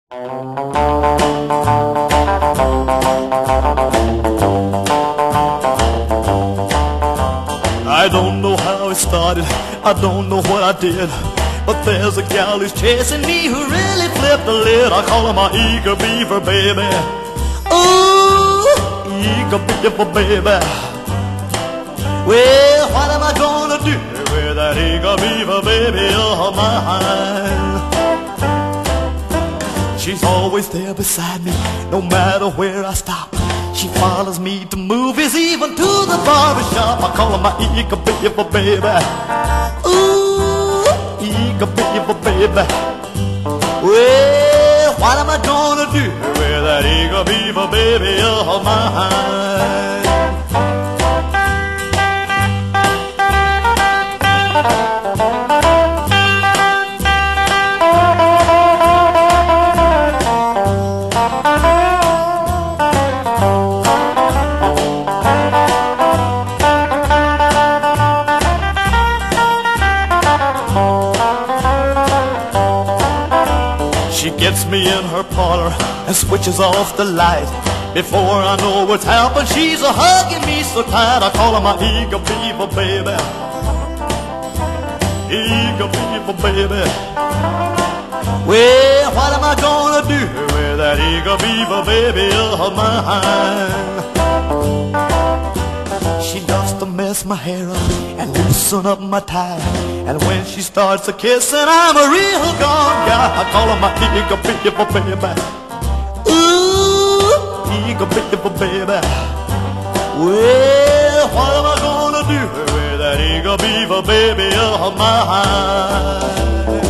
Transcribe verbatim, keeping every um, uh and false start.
I don't know how it started, I don't know what I did, but there's a gal who's chasing me who really flipped the lid. I call her my eager beaver baby. Ooh, eager beaver baby. Well, what am I gonna do with that eager beaver baby of mine? She's always there beside me, no matter where I stop. She follows me to movies, even to the barber shop. I call her my eager beaver baby. Ooh, eager beaver baby. Well, what am I gonna do with that eager beaver baby of mine? She gets me in her parlor and switches off the light. Before I know what's happened, she's a hugging me so tight. I call her my eager beaver baby. Eager beaver baby. Well, what am I gonna do with that eager beaver baby of mine? She loves to mess my hair up and loosen up my tie. And when she starts a kissing, I'm a real gone guy. I call her my eager beaver baby. Ooh, eager beaver baby. Well, what am I gonna do with that eager beaver baby of mine?